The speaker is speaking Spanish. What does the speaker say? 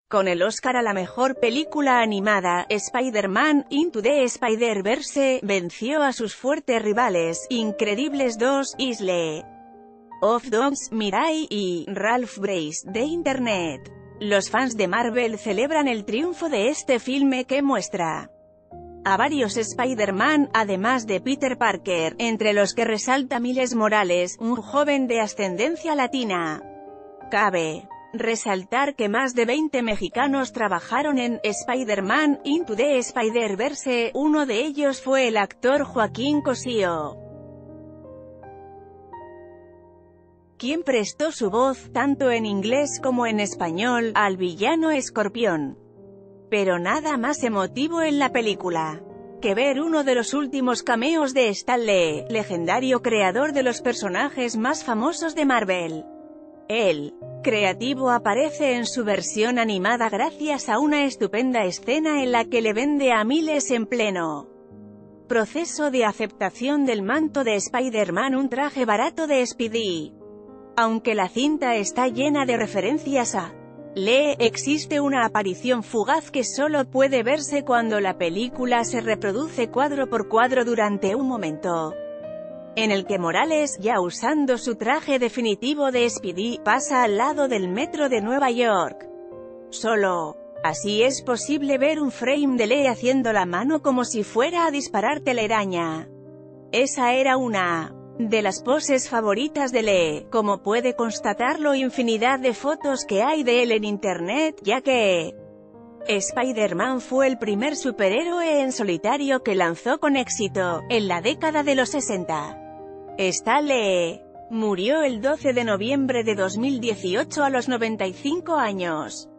Con el Oscar a la mejor película animada, Spider-Man Into the Spider-Verse venció a sus fuertes rivales, Incredibles 2, Isle of Dogs, Mirai y Ralph Breaks de Internet. Los fans de Marvel celebran el triunfo de este filme que muestra a varios Spider-Man, además de Peter Parker, entre los que resalta Miles Morales, un joven de ascendencia latina. Cabe resaltar que más de 20 mexicanos trabajaron en Spider-Man Into the Spider-Verse, uno de ellos fue el actor Joaquín Cosío, quien prestó su voz, tanto en inglés como en español, al villano Escorpión. Pero nada más emotivo en la película que ver uno de los últimos cameos de Stan Lee, legendario creador de los personajes más famosos de Marvel. El creativo aparece en su versión animada gracias a una estupenda escena en la que le vende a Miles en pleno proceso de aceptación del manto de Spider-Man un traje barato de Spidey. Aunque la cinta está llena de referencias a Lee, existe una aparición fugaz que solo puede verse cuando la película se reproduce cuadro por cuadro durante un momento en el que Morales, ya usando su traje definitivo de Spidey, pasa al lado del metro de Nueva York. Solo así es posible ver un frame de Lee haciendo la mano como si fuera a disparar telaraña. Esa era una de las poses favoritas de Lee, como puede constatarlo infinidad de fotos que hay de él en internet, ya que Spider-Man fue el primer superhéroe en solitario que lanzó con éxito, en la década de los 60. Stan Lee murió el 12 de noviembre de 2018 a los 95 años.